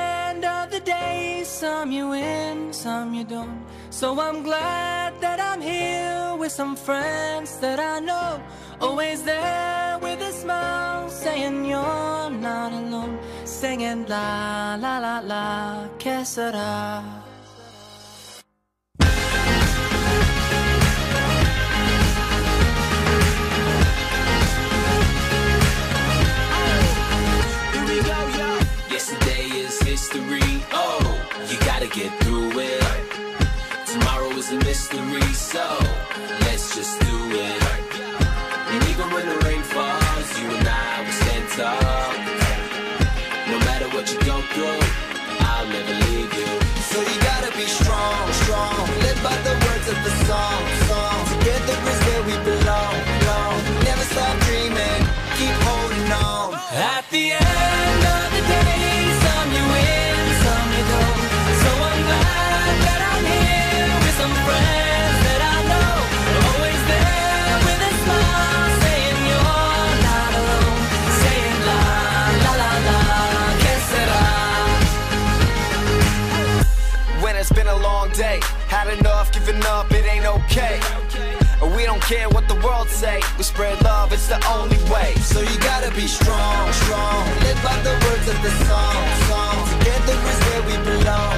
end of the day, some you win, some you don't. So I'm glad that I'm here with some friends that I know, always there with a smile, saying you're not alone, singing la la la la, que sera. Yesterday is history, oh, you gotta get through it. Tomorrow is a mystery, so let's just do it. And even when the rain falls, you and I will stand tall. No matter what you go through, I'll never leave you. So you gotta be strong, strong. Live by the words of the song, song. Together is where we belong, belong. Never stop dreaming, keep holding on. At the end of the day, some you win, some you don't. So I'm glad that I'm here with some friends that I know, always there with a smile, saying you're not alone, saying la la la la, que sera. When it's been a long day, had enough, giving up, it ain't okay. We don't care what the world say, we spread love, it's the only way. So you gotta be strong, strong. Live by the words of the song, song. Together is where we belong.